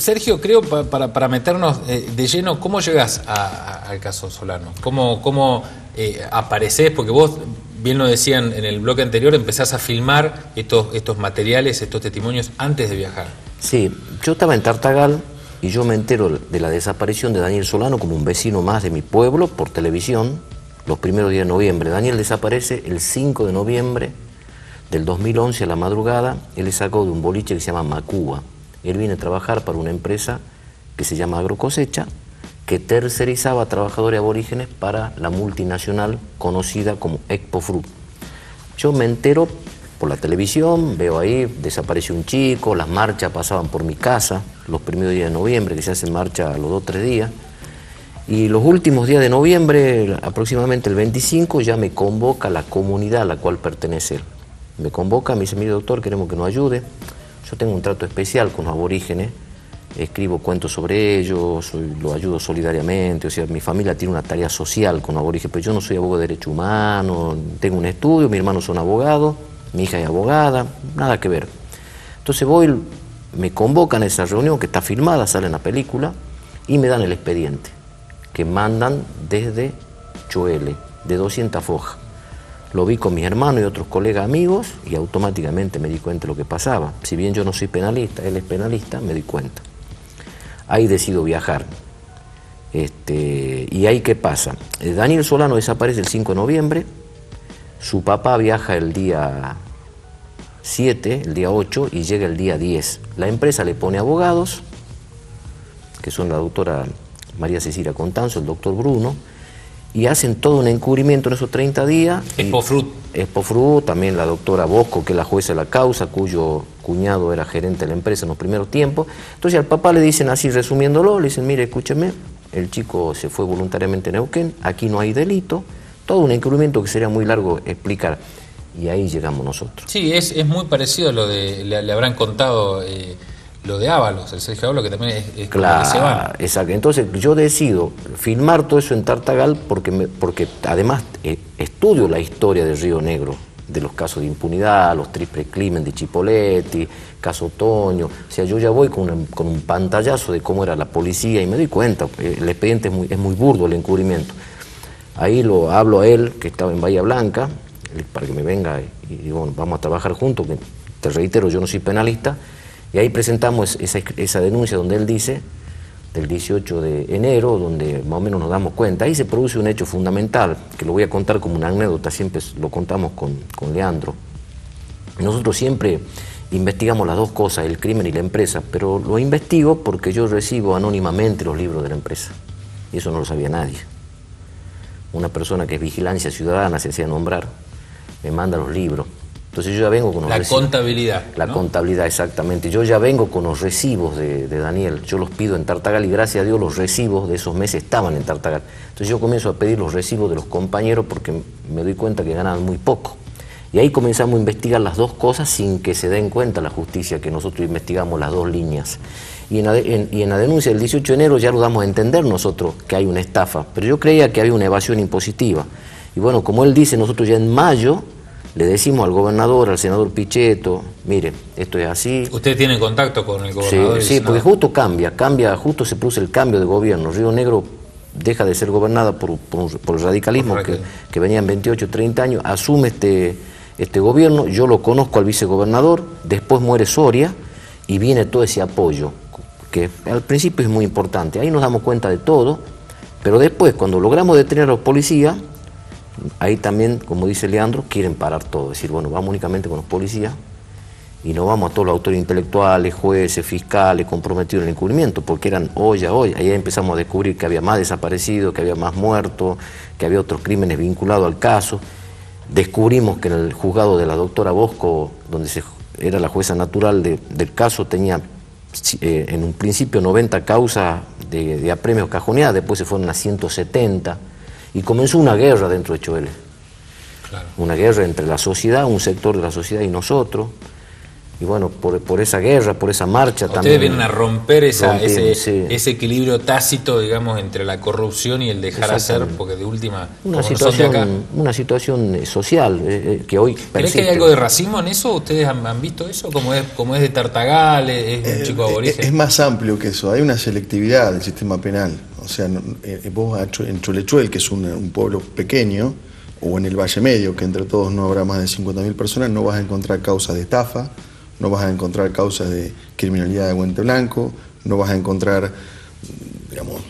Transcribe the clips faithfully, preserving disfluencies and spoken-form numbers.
Sergio, creo, pa, para, para meternos eh, de lleno, ¿cómo llegás a, a, al caso Solano? ¿Cómo, cómo eh, aparecés? Porque vos, bien lo decían en el bloque anterior, empezás a filmar estos, estos materiales, estos testimonios antes de viajar. Sí, yo estaba en Tartagal y yo me entero de la desaparición de Daniel Solano como un vecino más de mi pueblo por televisión los primeros días de noviembre. Daniel desaparece el cinco de noviembre del dos mil once a la madrugada. Él es sacado de un boliche que se llama Macuba. Él viene a trabajar para una empresa que se llama Agrocosecha, que tercerizaba a trabajadores aborígenes para la multinacional conocida como Expofruit. Yo me entero por la televisión, veo ahí, desapareció un chico, las marchas pasaban por mi casa, los primeros días de noviembre, que se hacen marcha a los dos o tres días, y los últimos días de noviembre, aproximadamente el veinticinco, ya me convoca la comunidad a la cual pertenece él. Me convoca, me dice, mire doctor, queremos que nos ayude. Yo tengo un trato especial con los aborígenes, escribo cuentos sobre ellos, soy, lo ayudo solidariamente, o sea, mi familia tiene una tarea social con los aborígenes, pero yo no soy abogado de derechos humanos, tengo un estudio, mis hermanos son abogados, mi hija es abogada, nada que ver. Entonces voy, me convocan a esa reunión que está filmada, sale en la película, y me dan el expediente, que mandan desde Choele, de doscientas fojas. Lo vi con mis hermanos y otros colegas amigos y automáticamente me di cuenta de lo que pasaba. Si bien yo no soy penalista, él es penalista, me di cuenta. Ahí decido viajar. Este, ¿Y ahí qué pasa? Daniel Solano desaparece el cinco de noviembre, su papá viaja el día siete, el día ocho, y llega el día diez. La empresa le pone abogados, que son la doctora María Cecilia Contanzo, el doctor Bruno, y hacen todo un encubrimiento en esos treinta días. Expofruit. Expofruit, también la doctora Bosco, que es la jueza de la causa, cuyo cuñado era gerente de la empresa en los primeros tiempos. Entonces al papá le dicen así, resumiéndolo, le dicen, mire, escúcheme, el chico se fue voluntariamente a Neuquén, aquí no hay delito, todo un encubrimiento que sería muy largo explicar. Y ahí llegamos nosotros. Sí, es, es muy parecido a lo de, le, le habrán contado eh, lo de Ábalos, el Sergio Ábalos, que también es, es claro, que se van. Exacto. Entonces yo decido filmar todo eso en Tartagal porque, me, porque además eh, estudio la historia de Río Negro, de los casos de impunidad, los triples crímenes de Chipolletti, caso Otoño. O sea, yo ya voy con, una, con un pantallazo de cómo era la policía y me doy cuenta, el expediente es muy, es muy burdo, el encubrimiento. Ahí lo hablo a él, que estaba en Bahía Blanca, para que me venga y, y bueno, vamos a trabajar juntos, que te reitero, yo no soy penalista, y ahí presentamos esa, esa denuncia donde él dice, del dieciocho de enero, donde más o menos nos damos cuenta, ahí se produce un hecho fundamental, que lo voy a contar como una anécdota, siempre lo contamos con, con Leandro. Nosotros siempre investigamos las dos cosas, el crimen y la empresa, pero lo investigo porque yo recibo anónimamente los libros de la empresa, y eso no lo sabía nadie. Una persona que es vigilancia ciudadana, se hacía nombrar, me manda los libros. Entonces yo ya vengo con los La recibos. contabilidad. La ¿no? contabilidad, exactamente. Yo ya vengo con los recibos de, de Daniel. Yo los pido en Tartagal y gracias a Dios los recibos de esos meses estaban en Tartagal. Entonces yo comienzo a pedir los recibos de los compañeros porque me doy cuenta que ganaban muy poco. Y ahí comenzamos a investigar las dos cosas sin que se den cuenta la justicia que nosotros investigamos las dos líneas. Y en, la, en, y en la denuncia del dieciocho de enero ya lo damos a entender nosotros que hay una estafa, pero yo creía que había una evasión impositiva. Y bueno, como él dice, nosotros ya en mayo le decimos al gobernador, al senador Pichetto, mire, esto es así. ¿Usted tiene contacto con el gobernador? Sí, sí, porque justo cambia, cambia, justo se produce el cambio de gobierno. Río Negro deja de ser gobernada por, por, por el radicalismo por que, que venía en veintiocho, treinta años, asume este, este gobierno, yo lo conozco al vicegobernador, después muere Soria y viene todo ese apoyo, que al principio es muy importante. Ahí nos damos cuenta de todo, pero después, cuando logramos detener a los policías, ahí también, como dice Leandro, quieren parar todo. Es decir, bueno, vamos únicamente con los policías y no vamos a todos los autores intelectuales, jueces, fiscales, comprometidos en el encubrimiento, porque eran olla, olla. Ahí empezamos a descubrir que había más desaparecidos, que había más muertos, que había otros crímenes vinculados al caso. Descubrimos que en el juzgado de la doctora Bosco, donde se, era la jueza natural de, del caso, tenía eh, en un principio noventa causas de, de apremios cajoneadas, después se fueron a ciento setenta. Y comenzó una guerra dentro de Choele, claro. Una guerra entre la sociedad, un sector de la sociedad y nosotros. y bueno, por, por esa guerra, por esa marcha Ustedes también. vienen a romper esa, rompimos, ese, sí. ese equilibrio tácito, digamos, entre la corrupción y el dejar hacer, porque de última, una como situación, no son de acá. una situación social eh, que hoy persiste. ¿Crees que hay algo de racismo en eso? ¿Ustedes han, han visto eso? Como es, como es de Tartagal, es, es un Eh, chico aborigen. Es más amplio que eso, hay una selectividad del sistema penal. O sea, no, eh, vos en Cholechuel, que es un, un pueblo pequeño, o en el Valle Medio, que entre todos no habrá más de cincuenta mil personas, no vas a encontrar causas de estafa, no vas a encontrar causas de criminalidad de guante blanco, no vas a encontrar, digamos,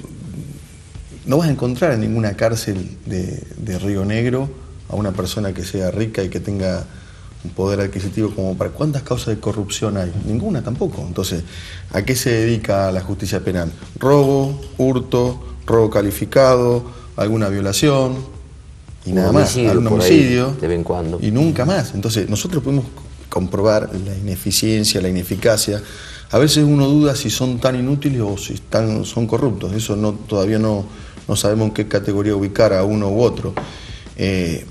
no vas a encontrar en ninguna cárcel de, de Río Negro a una persona que sea rica y que tenga un poder adquisitivo como para... ¿Cuántas causas de corrupción hay? Ninguna tampoco. Entonces, ¿a qué se dedica la justicia penal? Robo, hurto, robo calificado, alguna violación... y nada más, algún homicidio, de vez en cuando. Y nunca más. Entonces, nosotros podemos comprobar la ineficiencia, la ineficacia. A veces uno duda si son tan inútiles o si están, son corruptos. Eso no, todavía no, no sabemos en qué categoría ubicar a uno u otro. Eh,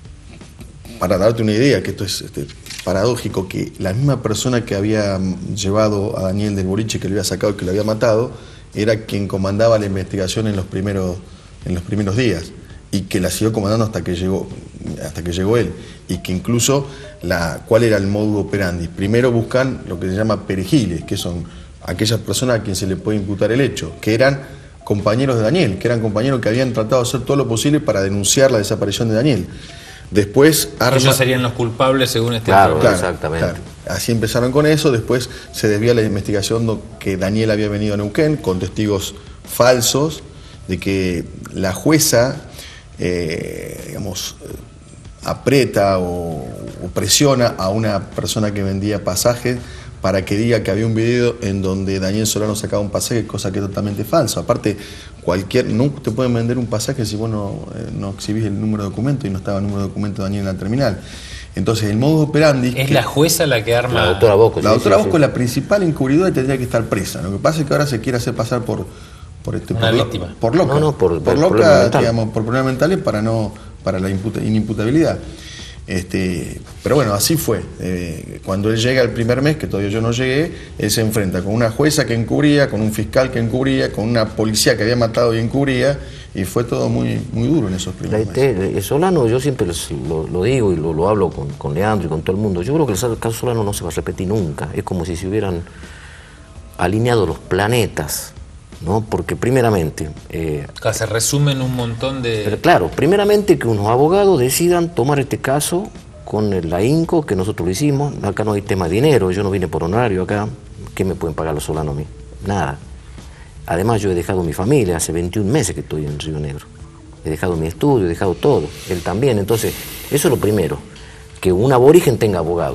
para darte una idea, que esto es este, paradójico, que la misma persona que había llevado a Daniel del Boliche, que lo había sacado y que lo había matado, era quien comandaba la investigación en los primeros, en los primeros días. Y que la siguió comandando hasta que llegó, hasta que llegó él. Y que incluso, la, ¿cuál era el modus operandi? Primero buscan lo que se llama perejiles, que son aquellas personas a quien se le puede imputar el hecho, que eran compañeros de Daniel, que eran compañeros que habían tratado de hacer todo lo posible para denunciar la desaparición de Daniel. Después... Arma... Ellos serían los culpables según este claro, claro, exactamente. Claro. Así empezaron con eso, después se desvía la investigación que Daniel había venido a Neuquén con testigos falsos, de que la jueza... Eh, digamos, aprieta o, o presiona a una persona que vendía pasajes para que diga que había un video en donde Daniel Solano sacaba un pasaje, cosa que es totalmente falso. Aparte, cualquier, no te pueden vender un pasaje si vos no, eh, no exhibís el número de documento y no estaba el número de documento de Daniel en la terminal. Entonces, el modus operandi... Es que, la jueza la que arma... La doctora Bosco. La sí, doctora sí, Bosco sí. es la principal encubridora y tendría que estar presa. Lo que pasa es que ahora se quiere hacer pasar por... por este, una por, víctima. Por loca. No, no, por, por por loca, problemas mentales. digamos, por problemas mentales para no para la imputa, inimputabilidad. Este, pero bueno, así fue. Eh, cuando él llega el primer mes, que todavía yo no llegué, él se enfrenta con una jueza que encubría, con un fiscal que encubría, con una policía que había matado y encubría, y fue todo muy, muy duro en esos primeros La, meses. te, Solano, yo siempre les, lo, lo digo y lo, lo hablo con, con Leandro y con todo el mundo, yo creo que el caso Solano no se va a repetir nunca. Es como si se hubieran alineado los planetas, ¿no? Porque primeramente... Eh, Acá se resumen un montón de... pero claro, primeramente que unos abogados decidan tomar este caso con el ahínco, que nosotros lo hicimos. Acá no hay tema de dinero, yo no vine por honorario acá. ¿Qué me pueden pagar los Solano a mí? Nada. Además yo he dejado mi familia, hace veintiún meses que estoy en Río Negro. He dejado mi estudio, he dejado todo, él también. Entonces, eso es lo primero, que un aborigen tenga abogado.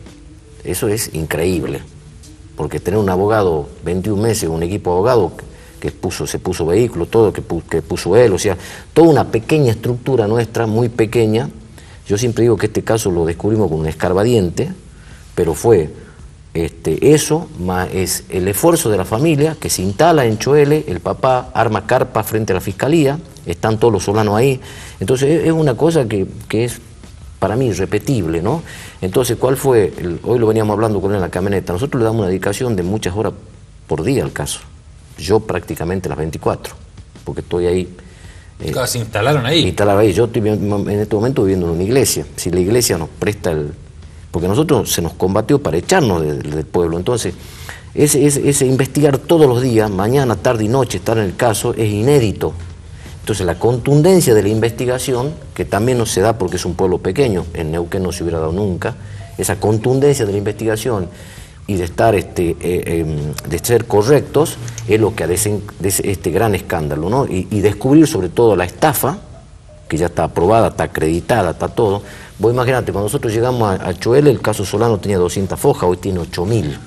Eso es increíble. Porque tener un abogado, veintiún meses, un equipo de abogados que puso, se puso vehículo, todo que puso, que puso él, o sea, toda una pequeña estructura nuestra, muy pequeña. Yo siempre digo que este caso lo descubrimos con un escarbadiente, pero fue este, eso, más es el esfuerzo de la familia que se instala en Choele, el papá arma carpa frente a la fiscalía, están todos los solanos ahí. Entonces es una cosa que, que es para mí irrepetible, ¿no? Entonces, ¿cuál fue? El, hoy lo veníamos hablando con él en la camioneta. Nosotros le damos una dedicación de muchas horas por día al caso. Yo prácticamente las veinticuatro, porque estoy ahí. Eh, claro, se instalaron ahí. Instalaron ahí. Yo estoy en este momento viviendo en una iglesia. Si la iglesia nos presta el... Porque nosotros se nos combatió para echarnos de, de, del pueblo. Entonces, ese, ese, ese investigar todos los días, mañana, tarde y noche, estar en el caso, es inédito. Entonces la contundencia de la investigación, que también no se da porque es un pueblo pequeño, en Neuquén no se hubiera dado nunca, esa contundencia de la investigación y de estar este, eh, eh, de ser correctos, es lo que ha desen, des, este gran escándalo, ¿no? Y, y descubrir sobre todo la estafa, que ya está aprobada, está acreditada, está todo. Vos imaginate, cuando nosotros llegamos a, a Choele, el caso Solano tenía doscientas fojas, hoy tiene ocho mil.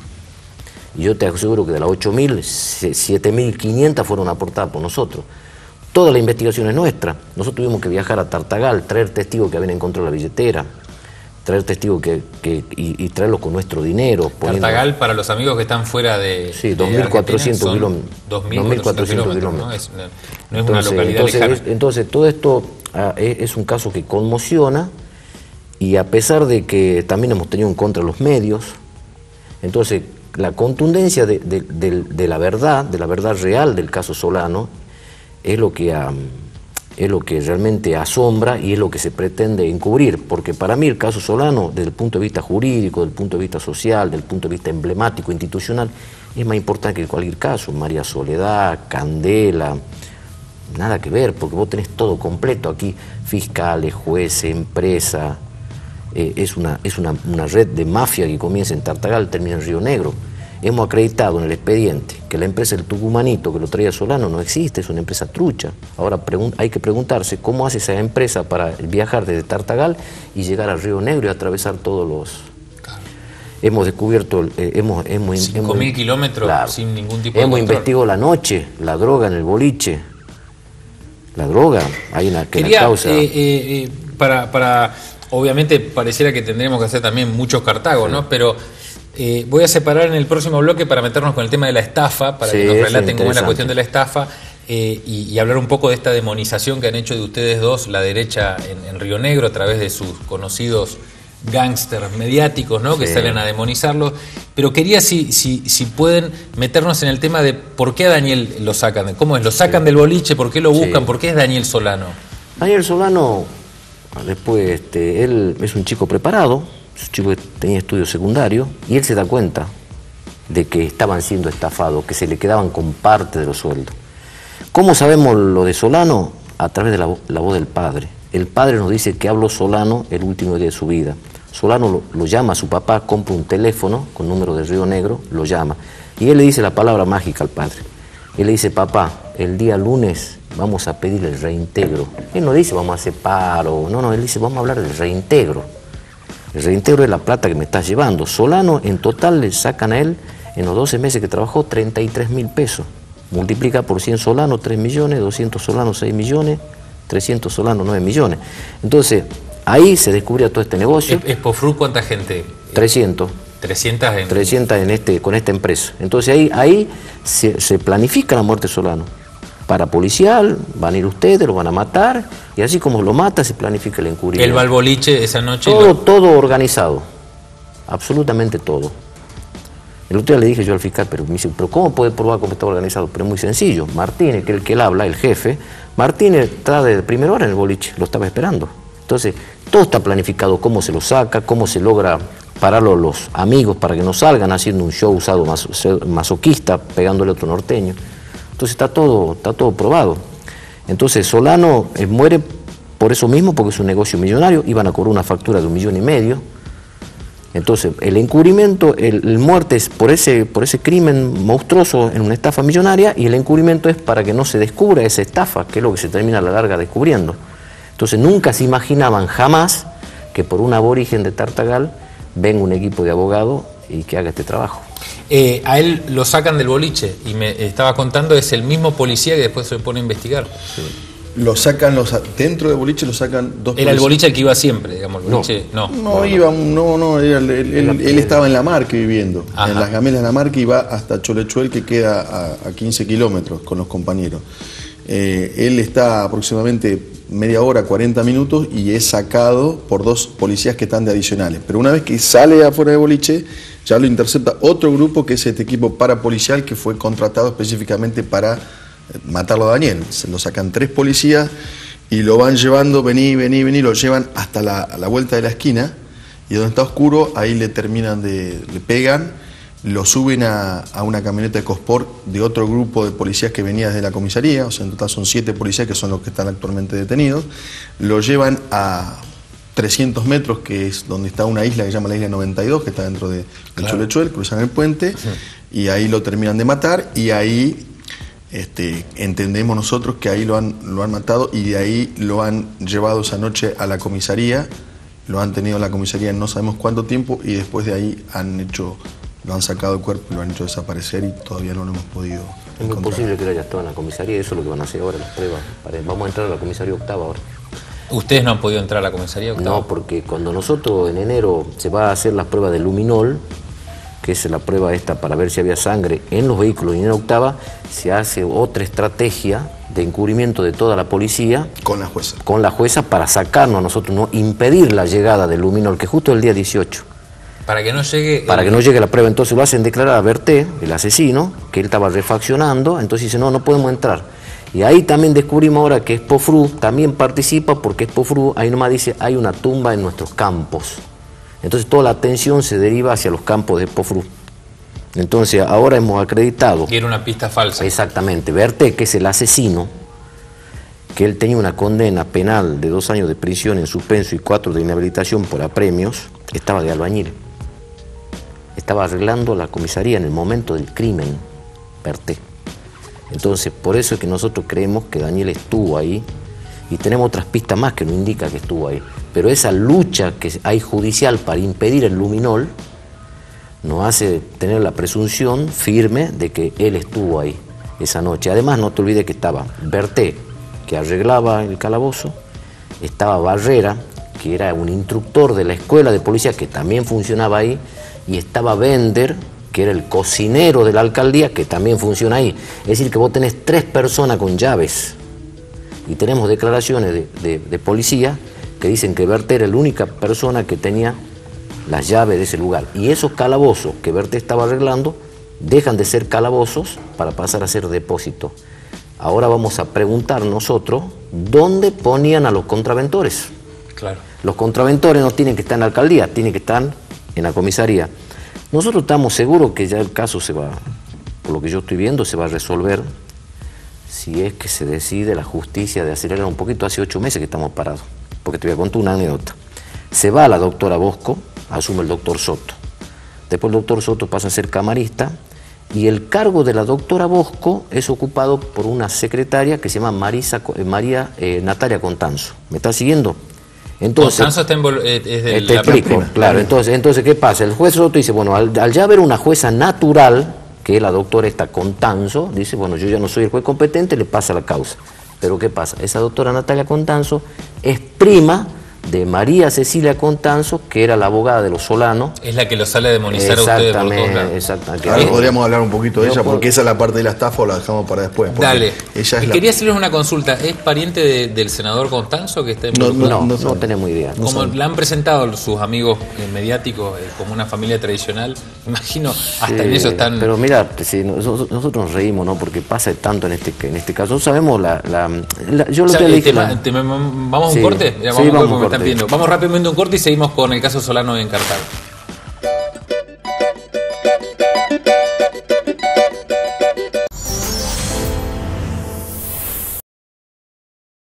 Y yo te aseguro que de las ocho mil, siete mil quinientas fueron aportadas por nosotros. Toda la investigación es nuestra. Nosotros tuvimos que viajar a Tartagal, traer testigos que habían encontrado la billetera, traer testigos que, que, y, y traerlos con nuestro dinero. Poniendo... Tartagal, para los amigos que están fuera de... Sí, dos mil cuatrocientos kilómetros. dos mil cuatrocientos kilómetros, ¿no? Es, no es entonces, una localidad entonces, lejana. Es, entonces, todo esto ah, es, es un caso que conmociona, y a pesar de que también hemos tenido en contra los medios, Entonces, la contundencia de, de, de, de la verdad, de la verdad real del caso Solano, es lo que um, es lo que realmente asombra y es lo que se pretende encubrir, porque para mí el caso Solano, desde el punto de vista jurídico, desde el punto de vista social, desde el punto de vista emblemático, institucional, es más importante que cualquier caso. María Soledad, Candela, nada que ver, porque vos tenés todo completo aquí, fiscales, jueces, empresa, eh, es, una, es una, una red de mafia que comienza en Tartagal, termina en Río Negro. Hemos acreditado en el expediente que la empresa del Tucumanito que lo traía Solano no existe, es una empresa trucha. Ahora hay que preguntarse cómo hace esa empresa para viajar desde Tartagal y llegar a Río Negro y atravesar todos los... Claro. Hemos descubierto... Eh, hemos, hemos, cinco mil kilómetros claro, sin ningún tipo de hemos control. investigado la noche, la droga en el boliche. La droga, hay una, que Quería, la causa... Eh, eh, eh, para, para, obviamente pareciera que tendremos que hacer también muchos cartagos, sí. ¿no? Pero... Eh, voy a separar en el próximo bloque para meternos con el tema de la estafa, para sí, que nos relaten cómo es la cuestión de la estafa eh, y, y hablar un poco de esta demonización que han hecho de ustedes dos, la derecha en, en Río Negro, a través de sus conocidos gángsters mediáticos, ¿no? Sí. Que salen a demonizarlos. Pero quería si, si, si pueden meternos en el tema de por qué a Daniel lo sacan, cómo es, lo sacan sí. del boliche, por qué lo buscan, sí. por qué es Daniel Solano. Daniel Solano, después, este, él es un chico preparado, es un chico que tenía estudios secundarios, y él se da cuenta de que estaban siendo estafados, que se le quedaban con parte de los sueldos. ¿Cómo sabemos lo de Solano? A través de la, la voz del padre. El padre nos dice que habló Solano el último día de su vida. Solano lo, lo llama a su papá, compra un teléfono con número de Río Negro, lo llama, y él le dice la palabra mágica al padre. Él le dice: papá, el día lunes vamos a pedir el reintegro. Él no dice vamos a hacer paro, no, no, él dice vamos a hablar del reintegro. El reintegro es la plata que me estás llevando. Solano en total le sacan a él, en los doce meses que trabajó, treinta y tres mil pesos. Multiplica por cien Solanos, tres millones, doscientos Solanos, seis millones, trescientos Solanos, nueve millones. Entonces, ahí se descubría todo este negocio. ¿Expofru cuánta gente? trescientos. trescientas en... trescientas en este, con esta empresa. Entonces ahí, ahí se, se planifica la muerte de Solano. Para policial, van a ir ustedes, lo van a matar, y así como lo mata, se planifica el encubrimiento. ¿El va al boliche esa noche? Todo, lo... todo organizado, absolutamente todo. El otro día le dije yo al fiscal, pero me dice, ¿pero cómo puede probar cómo está organizado? Pero es muy sencillo. Martínez, que es el que él habla, el jefe, Martínez está de primera hora en el boliche, lo estaba esperando. Entonces, todo está planificado, cómo se lo saca, cómo se logra pararlo los amigos para que no salgan haciendo un show usado masoquista, pegándole a otro norteño. Entonces está todo, está todo probado. Entonces Solano eh, muere por eso mismo, porque es un negocio millonario, iban a cobrar una factura de un millón y medio. Entonces el encubrimiento, el, el muerte es por ese, por ese crimen monstruoso en una estafa millonaria, y el encubrimiento es para que no se descubra esa estafa, que es lo que se termina a la larga descubriendo. Entonces nunca se imaginaban jamás que por un aborigen de Tartagal venga un equipo de abogados y que haga este trabajo. Eh, a él lo sacan del boliche y me estaba contando, es el mismo policía que después se le pone a investigar. Sí. Lo sacan, los, dentro del boliche lo sacan dos policías. ¿Era el boliche el que iba siempre, digamos? El boliche, no, no, no, no, no. iba, no, no, era, él, él, él, él estaba en La Marque viviendo, Ajá. en las Gamelas de La Marque, y va hasta Cholechuel, que queda a, a quince kilómetros con los compañeros. Eh, él está aproximadamente media hora, cuarenta minutos, y es sacado por dos policías que están de adicionales. Pero una vez que sale afuera de boliche, ya lo intercepta otro grupo, que es este equipo parapolicial que fue contratado específicamente para matarlo a Daniel. Se lo sacan tres policías y lo van llevando, vení, vení, vení, lo llevan hasta la, a la vuelta de la esquina, y donde está oscuro, ahí le terminan de, le pegan, lo suben a, a una camioneta de Cosport de otro grupo de policías que venía desde la comisaría, o sea, en total son siete policías que son los que están actualmente detenidos, lo llevan a trescientos metros, que es donde está una isla que se llama la isla noventa y dos, que está dentro de, de claro. Cholechuel, cruzan el puente, sí. y ahí lo terminan de matar, y ahí este, entendemos nosotros que ahí lo han, lo han matado, y de ahí lo han llevado esa noche a la comisaría, lo han tenido en la comisaría no sabemos cuánto tiempo, y después de ahí han hecho... lo han sacado del cuerpo y lo han hecho desaparecer, y todavía no lo hemos podido Es muy posible que él haya estado en la comisaría, y eso es lo que van a hacer ahora, las pruebas. Vamos a entrar a la comisaría octava ahora. ¿Ustedes no han podido entrar a la comisaría octava? No, porque cuando nosotros en enero se va a hacer las pruebas de luminol, que es la prueba esta para ver si había sangre en los vehículos, y en octava se hace otra estrategia de encubrimiento de toda la policía. Con la jueza. Con la jueza, para sacarnos a nosotros, no impedir la llegada del luminol, que justo el día dieciocho. Para que no llegue... Para el... que no llegue la prueba. Entonces lo hacen declarar a Berté, el asesino, que él estaba refaccionando, entonces dice, no, no podemos entrar. Y ahí también descubrimos ahora que Expofru también participa, porque Expofru, ahí nomás dice, hay una tumba en nuestros campos. Entonces toda la atención se deriva hacia los campos de Expofru. Entonces ahora hemos acreditado... Y era una pista falsa. Exactamente. Berté, que es el asesino, que él tenía una condena penal de dos años de prisión en suspenso y cuatro de inhabilitación por apremios, estaba de albañil. Estaba arreglando la comisaría en el momento del crimen, Berté. Entonces, por eso es que nosotros creemos que Daniel estuvo ahí, y tenemos otras pistas más que nos indican que estuvo ahí. Pero esa lucha que hay judicial para impedir el luminol nos hace tener la presunción firme de que él estuvo ahí esa noche. Además, no te olvides que estaba Berté, que arreglaba el calabozo, estaba Barrera, que era un instructor de la escuela de policía que también funcionaba ahí, y estaba Bender, que era el cocinero de la alcaldía, que también funciona ahí. Es decir, que vos tenés tres personas con llaves, y tenemos declaraciones de, de, de policía que dicen que Berté era la única persona que tenía las llaves de ese lugar. Y esos calabozos que Berté estaba arreglando dejan de ser calabozos para pasar a ser depósitos. Ahora vamos a preguntar nosotros dónde ponían a los contraventores. Claro. Los contraventores no tienen que estar en la alcaldía, tienen que estar en la comisaría. Nosotros estamos seguros que ya el caso se va, por lo que yo estoy viendo, se va a resolver si es que se decide la justicia de acelerar un poquito. Hace ocho meses que estamos parados, porque te voy a contar una anécdota. Se va la doctora Bosco, asume el doctor Soto. Después el doctor Soto pasa a ser camarista, y el cargo de la doctora Bosco es ocupado por una secretaria que se llama Marisa, eh, María eh, Natalia Contanzo. ¿Me estás siguiendo? Entonces, Constanzo está en vol- eh, es de eh, te la explico, prima. claro. Entonces, entonces, ¿qué pasa? El juez Soto dice, bueno, al, al ya haber una jueza natural, que es la doctora esta Contanzo, dice, bueno, yo ya no soy el juez competente, le pasa la causa. Pero ¿qué pasa? Esa doctora Natalia Contanzo es prima de María Cecilia Contanzo, que era la abogada de los Solanos. Es la que lo sale a demonizar a ustedes por todos lados. Exactamente. Ahora Eh, podríamos hablar un poquito de no ella, puedo- porque esa es la parte de la estafa, o la dejamos para después. porque Dale. Ella es Y la... quería hacerles una consulta. ¿Es pariente de- del senador Constanzo que está en No, No, no, no no sabe. tenemos idea. no Como sabe. la han presentado sus amigos eh, mediáticos eh, como una familia tradicional, imagino, hasta Sí, en eso están... Pero mira, sí, nosotros, nosotros nos reímos, ¿no? Porque pasa tanto en este en este caso. No sabemos la... la, la- yo O lo sea, que eh, dije... te- la- te- ¿Vamos a un Sí. corte? Ya, Sí, vamos, vamos a porque un me están corte. pidiendo. Vamos rápidamente a un corte y seguimos con el caso Solano en Cartago.